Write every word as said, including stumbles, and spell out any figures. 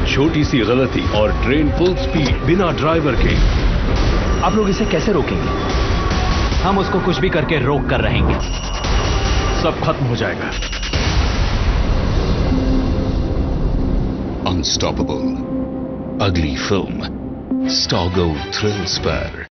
छोटी सी गलती और ट्रेन फुल स्पीड बिना ड्राइवर के। आप लोग इसे कैसे रोकेंगे? हम उसको कुछ भी करके रोक कर रहेंगे। सब खत्म हो जाएगा। अनस्टॉपेबल अगली फिल्म स्टार गोल्ड थ्रिल्स पर।